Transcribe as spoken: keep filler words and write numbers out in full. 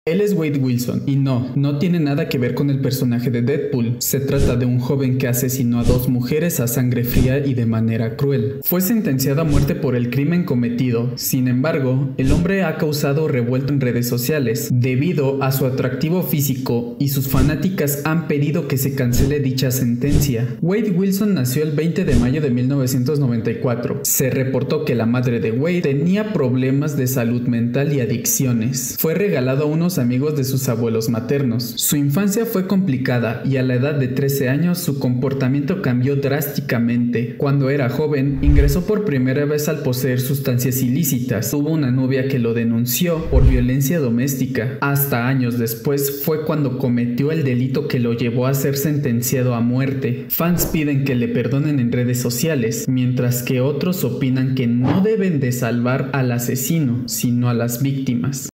Él es Wade Wilson, y no, no tiene nada que ver con el personaje de Deadpool. Se trata de un joven que asesinó a dos mujeres a sangre fría y de manera cruel. Fue sentenciado a muerte por el crimen cometido. Sin embargo, el hombre ha causado revuelto en redes sociales, debido a su atractivo físico, y sus fanáticas han pedido que se cancele dicha sentencia. Wade Wilson nació el veinte de mayo de mil novecientos noventa y cuatro. Se reportó que la madre de Wade tenía problemas de salud mental y adicciones. Fue regalado a unos amigos de sus abuelos maternos. Su infancia fue complicada y a la edad de trece años su comportamiento cambió drásticamente. Cuando era joven, ingresó por primera vez al poseer sustancias ilícitas. Tuvo una novia que lo denunció por violencia doméstica. Hasta años después fue cuando cometió el delito que lo llevó a ser sentenciado a muerte. Fans piden que le perdonen en redes sociales, mientras que otros opinan que no deben de salvar al asesino, sino a las víctimas.